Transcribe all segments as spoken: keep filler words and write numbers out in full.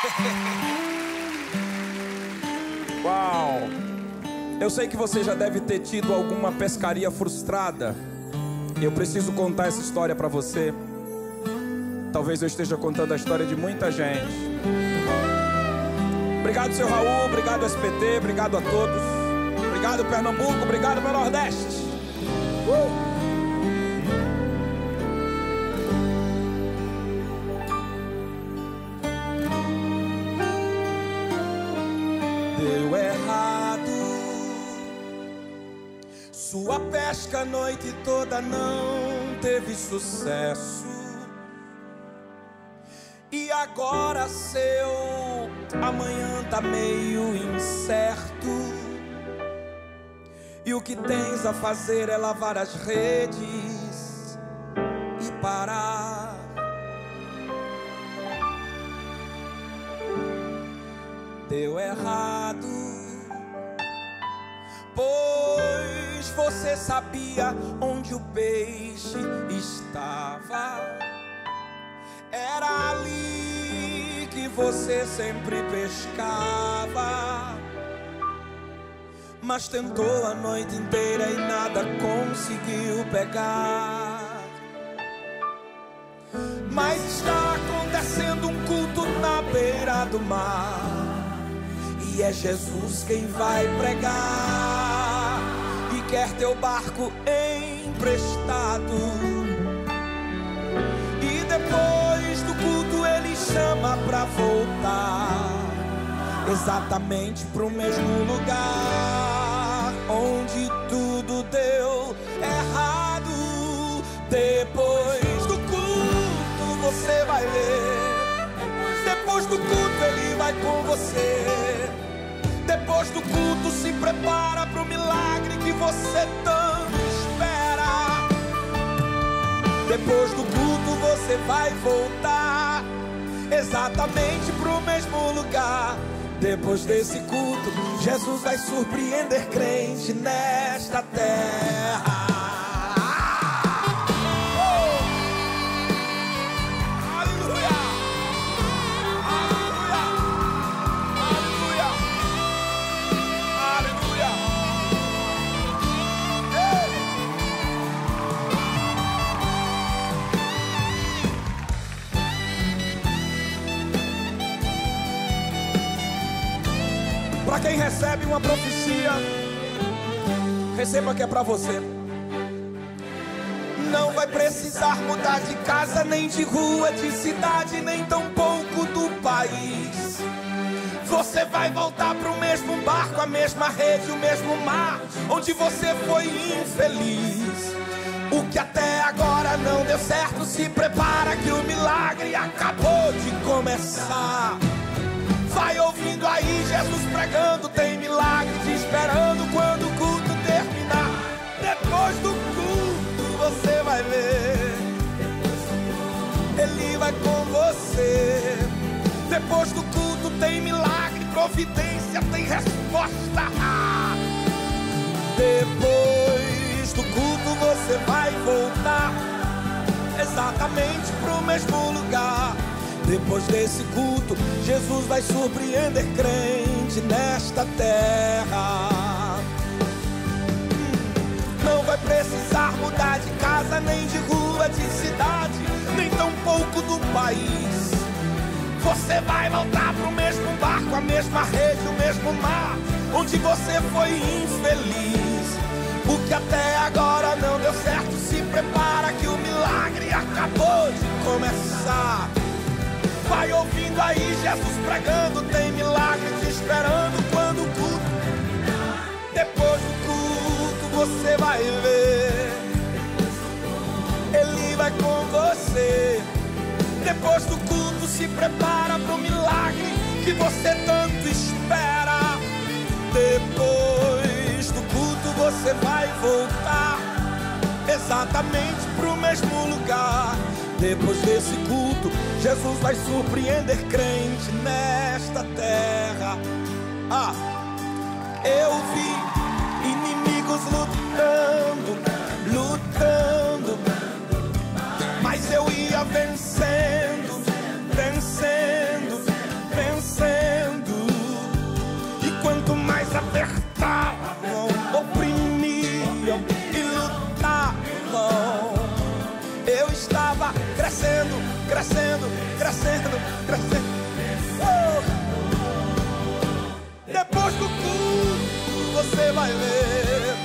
Uau! Eu sei que você já deve ter tido alguma pescaria frustrada. Eu preciso contar essa história para você. Talvez eu esteja contando a história de muita gente. Obrigado, seu Raul. Obrigado, S P T. Obrigado a todos. Obrigado, Pernambuco. Obrigado, meu Nordeste. Uh! Deu errado. Sua pesca a noite toda não teve sucesso. E agora seu amanhã tá meio incerto. E o que tens a fazer é lavar as redes e parar. Deu errado, pois você sabia onde o peixe estava. Era ali que você sempre pescava. Mas tentou a noite inteira e nada conseguiu pegar. Mas está acontecendo um culto na beira do mar, e é Jesus quem vai pregar. E quer teu barco emprestado. E depois do culto ele chama pra voltar, exatamente pro mesmo lugar onde tudo deu errado. Depois do culto você vai ver. Depois do culto ele vai com você. Depois do culto se prepara pro milagre que você tanto espera. Depois do culto você vai voltar exatamente pro mesmo lugar. Depois desse culto, Jesus vai surpreender crente nesta terra. Para quem recebe uma profecia, receba que é para você. Não vai precisar mudar de casa, nem de rua, de cidade, nem tampouco do país. Você vai voltar pro mesmo barco, a mesma rede, o mesmo mar, onde você foi infeliz. O que até agora não deu certo, se prepara que o milagre acabou de começar. Vai ouvindo aí Jesus pregando, tem milagre te esperando quando o culto terminar. Depois do culto você vai ver, ele vai com você. Depois do culto tem milagre, providência, tem resposta. Depois do culto você vai voltar exatamente pro mesmo lugar. Depois desse culto, Jesus vai surpreender crente nesta terra. Não vai precisar mudar de casa, nem de rua, de cidade, nem tampouco do país. Você vai voltar pro mesmo barco, a mesma rede, o mesmo mar, onde você foi infeliz. O que até agora não deu certo, se prepara que o milagre acabou de começar. Vai ouvindo aí Jesus pregando, tem milagre te esperando quando o culto. Depois do culto você vai ver, ele vai com você. Depois do culto se prepara pro milagre que você tanto espera. Depois do culto você vai voltar exatamente pro mesmo lugar. Depois desse culto, Jesus vai surpreender crente nesta terra. Ah, eu vi inimigos lutando, lutando, mas eu ia vencendo, vencendo, vencendo. presente. Oh. Depois do culto você vai ver,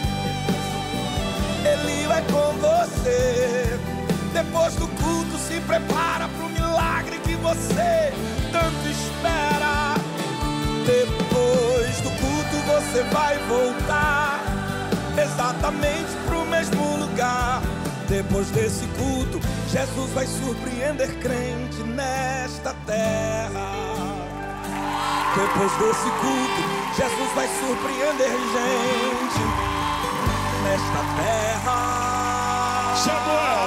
Ele vai com você. Depois do culto se prepara pro milagre que você tanto espera. Depois do culto você vai voltar exatamente pro mesmo lugar. Depois desse culto, Jesus vai surpreender crente nesta terra. Depois desse culto, Jesus vai surpreender gente nesta terra. Samuel!